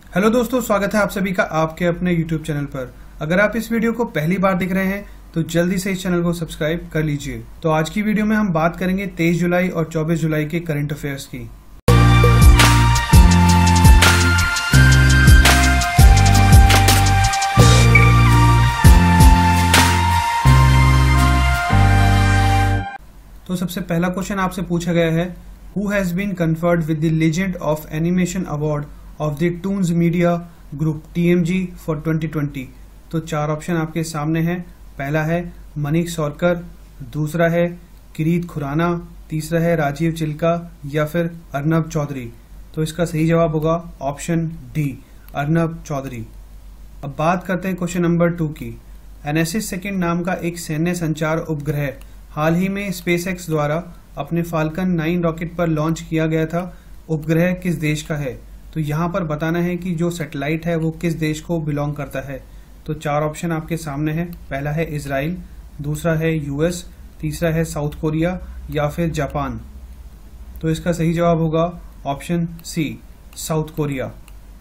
Hello दोस्तों, स्वागत है आप सभी का आपके अपने YouTube चैनल पर। अगर आप इस वीडियो को पहली बार देख रहे हैं तो जल्दी से इस चैनल को सब्सक्राइब कर लीजिए। तो आज की वीडियो में हम बात करेंगे 23 जुलाई और 24 जुलाई के करंट अफेयर्स की। तो सबसे पहला क्वेश्चन आपसे पूछा गया है, who has been conferred with the legend of animation award of the toons media group TMG for 2020। तो चार ऑप्शन आपके सामने हैं। पहला है मनीष सौरकर, दूसरा है किरीत खुराना, तीसरा है राजीव चिल्का या फिर अर्नब चौधरी। तो इसका सही जवाब होगा ऑप्शन डी, अर्नब चौधरी। अब बात करते हैं क्वेश्चन नंबर 2 की। NSS सेकंड नाम का एक सैन्य संचार उपग्रह हाल ही में SpaceX द्वारा अपने फाल्कन 9 रॉकेट पर लॉन्च किया गया था। उपग्रह किस देश का है? तो यहाँ पर बताना है कि जो सैटेलाइट है वो किस देश को बिलोंग करता है। तो चार ऑप्शन आपके सामने है। पहला है इजराइल, दूसरा है US, तीसरा है साउथ कोरिया या फिर जापान। तो इसका सही जवाब होगा ऑप्शन सी, साउथ कोरिया।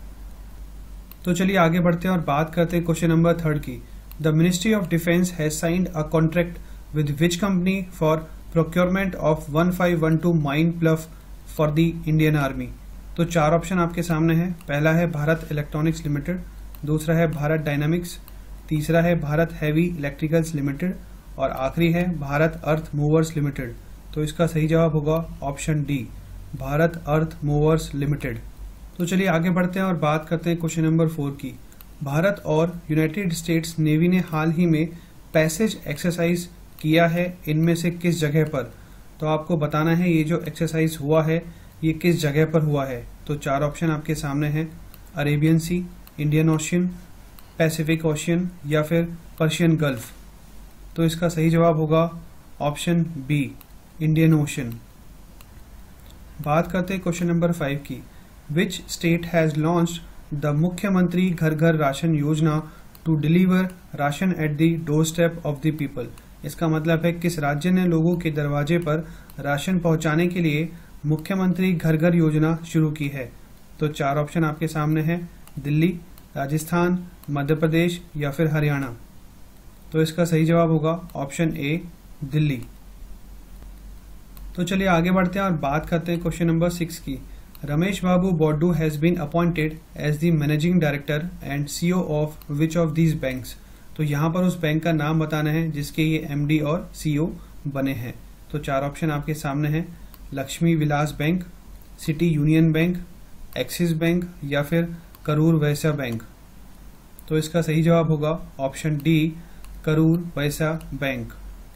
तो चलिए आगे बढ़ते हैं और बात करते हैं क्वेश्चन नंबर 3 की। The ministry of defence has signed a contract with which company for procurement of 1512 mine plough for the Indian army. तो चार ऑप्शन आपके सामने हैं। पहला है भारत इलेक्ट्रॉनिक्स लिमिटेड, दूसरा है भारत डायनामिक्स, तीसरा है भारत हैवी इलेक्ट्रिकल्स लिमिटेड और आखिरी है भारत अर्थ मूवर्स लिमिटेड। तो इसका सही जवाब होगा option D, Bharat earth movers limited. तो चलिए आगे बढ़ते हैं और बात करते हैं क्वेश्चन नंबर 4 की। भारत और यूनाइटेड स्टेट्स नेवी ने हाल ही में पैसेज एक्सरसाइज किया है, इनमें से किस जगह पर? तो आपको बताना है ये जो एक्सरसाइज हुआ है ये किस जगह पर हुआ है। तो चार ऑप्शन आपके सामने हैं। Arabian sea, Indian ocean, Pacific ocean या फिर पर्शियन गल्फ। तो इसका सही जवाब होगा ऑप्शन बी, इंडियन ओशियन। बात करते हैं क्वेश्चन नंबर 5 की। Which state has launched the Mukhyamantri Ghar Ghar ration Yojana to deliver ration at the door step of the people. इसका मतलब है किस राज्य ने लोगों के दरवाजे पर राशन पहुंचाने के लिए मुख्यमंत्री घर घर योजना शुरू की है। तो चार ऑप्शन आपके सामने हैं। दिल्ली, राजस्थान, मध्य प्रदेश या फिर हरियाणा। तो इसका सही जवाब होगा ऑप्शन ए, दिल्ली। तो चलिए आगे बढ़ते हैं और बात करते हैं क्वेश्चन नंबर 6 की। Ramesh Babu Boddu has been appointed as the managing director and CEO of which of these banks. तो यहाँ पर उस बैंक का नाम बताना है जिसके ये MD और CEO बने हैं। तो चार ऑप्शन आपके सामने हैं। Lakshmi Vilas bank, city union bank, Axis bank या फिर करूर वैश्य बैंक। तो इसका सही जवाब होगा option D, Karur Vysya bank.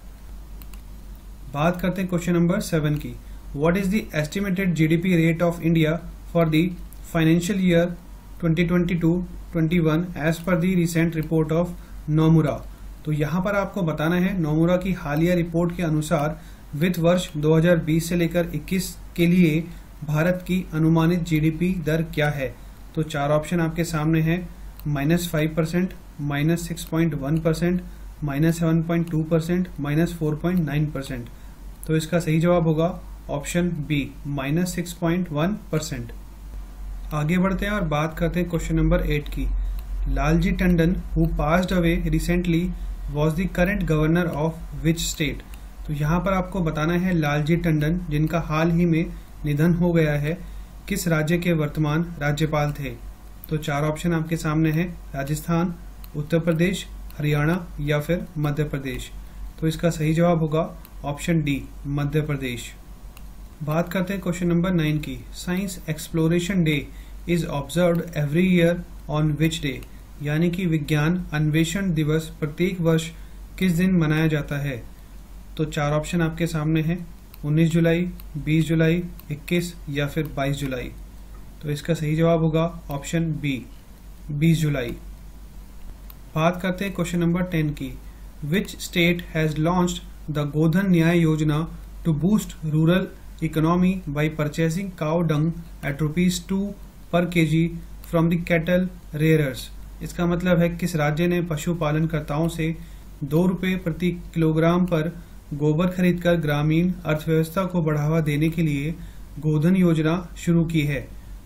बात करते हैं क्वेश्चन नंबर 7 की। What is the estimated GDP rate of India for the financial year 2022-21 as per the recent report of Nomura. तो यहाँ पर आपको बताना है नोमुरा की हालिया रिपोर्ट के अनुसार वित्त वर्ष 2020 से लेकर 21 के लिए भारत की अनुमानित GDP दर क्या है। तो चार ऑप्शन आपके सामने हैं। -5%, -6.1%, -7.2%, -4.9%। तो इसका सही जवाब होगा ऑप्शन बी, -6.1%। आगे बढ़ते हैं और बात करते हैं क्वेश्चन नंबर 8 की। Lalji Tandon who passed away recently was the current governor of which state. तो यहाँ पर आपको बताना है लालजी टंडन जिनका हाल ही में निधन हो गया है किस राज्य के वर्तमान राज्यपाल थे। तो चार ऑप्शन आपके सामने हैं। राजस्थान, उत्तर प्रदेश, हरियाणा या फिर मध्य प्रदेश। तो इसका सही जवाब होगा ऑप्शन डी, मध्य प्रदेश। बात करते हैं क्वेश्चन नंबर 9 की। Science exploration day is observed every year on which day. यानी कि विज्ञान अन्वेषण दिवस प्रत्येक वर्ष किस दिन मनाया जाता है। तो चार ऑप्शन आपके सामने हैं। 19 जुलाई, 20 जुलाई, 21 या फिर 22 जुलाई। तो इसका सही जवाब होगा ऑप्शन बी, 20 जुलाई। बात करते हैं क्वेश्चन नंबर 10 की। Which state has launched the Godhan Nyay Yojana to boost rural economy by purchasing cow dung at ₹2 per kg from the cattle rearers. इसका मतलब है किस राज्य ने पशुपालनकर्ताओं से ₹2 प्रति किलोग्राम पर गोबर खरीदकर ग्रामीण अर्थव्यवस्था को बढ़ावा देने के लिए गोधन योजना शुरू की है।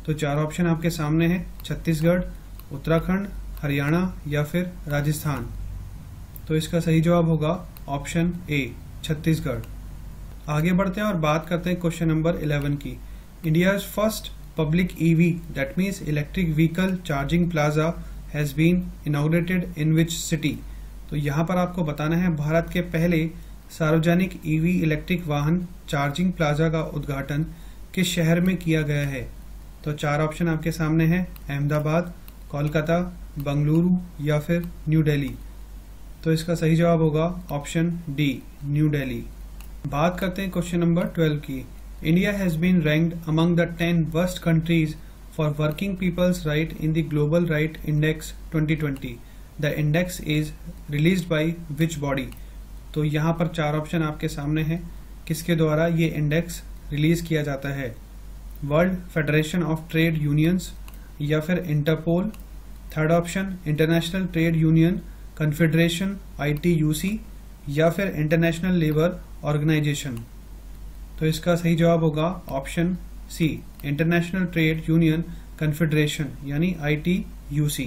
तो 4 ऑप्शन आपके सामने हैं, छत्तीसगढ़, उत्तराखंड, हरियाणा या फिर राजस्थान। तो इसका सही जवाब होगा ऑप्शन ए, छत्तीसगढ़। आगे बढ़ते हैं और बात करते हैं क्वेश्चन नंबर 11 की। India's first public EV that means electric vehicle charging plaza has been inaugurated in which city. तो यहाँ पर आपको बताना है भारत के पहले सार्वजनिक ईवी इलेक्ट्रिक वाहन चार्जिंग प्लाजा का उद्घाटन किस शहर में किया गया है। तो 4 ऑप्शन आपके सामने हैं, अहमदाबाद, कोलकाता, बंगलुरु या फिर न्यू दिल्ली। तो इसका सही जवाब होगा ऑप्शन डी, न्यू दिल्ली। बात करते हैं क्वेश्चन नंबर 12 की। India has been ranked among the 10 worst countries for working peoples right in the global right index 2020। The index is released by which body. तो यहाँ पर 4 ऑप्शन आपके सामने हैं, किसके द्वारा ये इंडेक्स रिलीज किया जाता है। World federation of trade unions या फिर Interpol. Third option international trade union confederation ITUC या फिर इंटरनेशनल लेबर ऑर्गेनाइजेशन। तो इसका सही जवाब होगा option C, international trade union confederation यानी ITUC।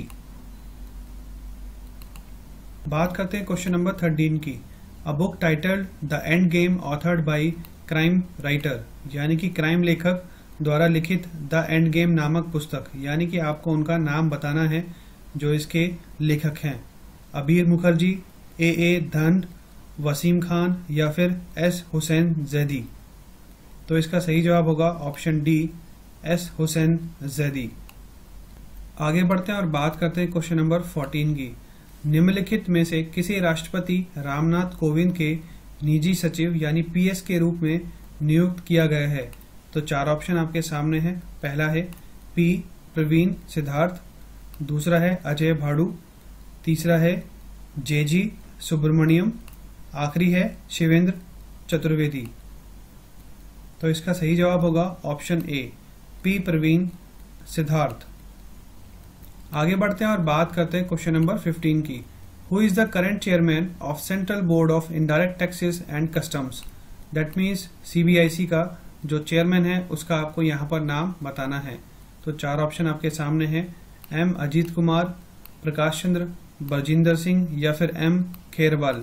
बात करते हैं क्वेश्चन नंबर 13 की। A book titled the end game authored by crime writer, यानी कि क्राइम लेखक द्वारा लिखित द एंड गेम नामक पुस्तक, यानी कि आपको उनका नाम बताना है जो इसके लेखक हैं। अबीर मुखर्जी, AA धंड, वसीम खान या फिर S हुसैन जैदी। तो इसका सही जवाब होगा option D, S Hussain Zaidi. आगे बढ़ते हैं और बात करते हैं क्वेश्चन नंबर 14 की। निम्नलिखित में से किसी राष्ट्रपति रामनाथ कोविंद के निजी सचिव यानी PS के रूप में नियुक्त किया गया है। तो 4 ऑप्शन आपके सामने हैं। पहला है P प्रवीण सिद्धार्थ, दूसरा है अजय भाडू, तीसरा है JG सुब्रमण्यम, आखिरी है शिवेंद्र चतुर्वेदी। तो इसका सही जवाब होगा option A, P Praveen Siddharth. आगे बढ़ते हैं और बात करते हैं क्वेश्चन नंबर 15 की। Who is the current chairman of central board of indirect taxes and customs. That means CBIC का जो चेयरमैन है उसका आपको यहाँ पर नाम बताना है। तो 4 ऑप्शन आपके सामने हैं, M अजीत कुमार, प्रकाश चंद्र, बरजिंदर सिंह या फिर M खेरवाल।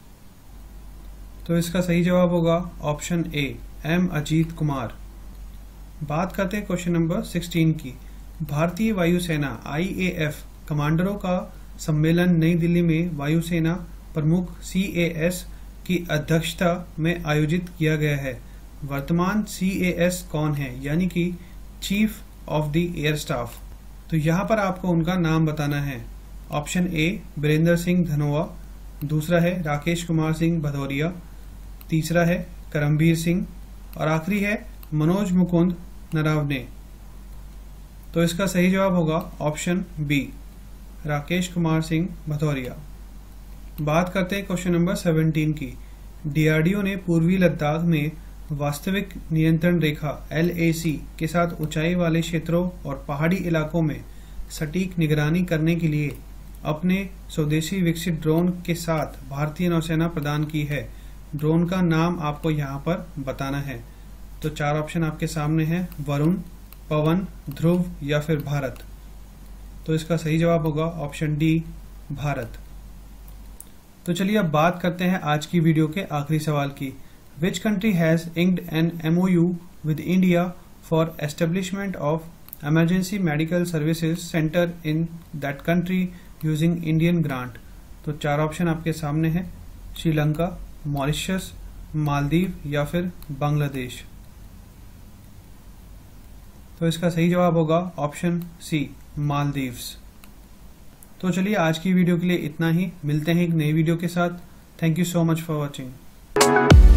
तो इसका सही जवाब होगा option A, M Ajit Kumar. बात करते हैं क्वेश्चन नंबर 16 की। भारतीय वायुसेना IAF कमांडरों का सम्मेलन नई दिल्ली में वायुसेना प्रमुख CAS की अध्यक्षता में आयोजित किया गया है। वर्तमान CAS कौन है, यानी कि chief of the air staff. तो यहाँ पर आपको उनका नाम बताना है। ऑप्शन ए बीरेंद्र सिंह धनोआ, दूसरा है राकेश कुमार सिंह भदौरिया, तीसरा है करमबीर सिंह और आखिरी है मनोज मुकुंद नरावने। तो इसका सही जवाब होगा ऑप्शन बी, राकेश कुमार सिंह भदौरिया। बात करते हैं क्वेश्चन नंबर 17 की। DRDO ने पूर्वी लद्दाख में वास्तविक नियंत्रण रेखा LAC के साथ ऊंचाई वाले क्षेत्रों और पहाड़ी इलाकों में सटीक निगरानी करने के लिए अपने स्वदेशी विकसित ड्रोन के साथ भारतीय नौसेना प्रदान की है। ड्रोन का नाम आपको यहाँ पर बताना है। तो 4 ऑप्शन आपके सामने हैं, वरुण, पवन, ध्रुव या फिर भारत। तो इसका सही जवाब होगा ऑप्शन डी, भारत। तो चलिए अब बात करते हैं आज की वीडियो के आखिरी सवाल की। Which country has inked an MOU with India for establishment of emergency medical services center in that country using Indian grant? तो 4 ऑप्शन आपके सामने हैं, श्रीलंका, मॉरिशस, मालदीव या फिर बांग्लादेश। तो इसका सही जवाब होगा ऑप्शन सी, मालदीव्स। तो चलिए आज की वीडियो के लिए इतना ही, मिलते हैं एक नई वीडियो के साथ। Thank you so much for watching.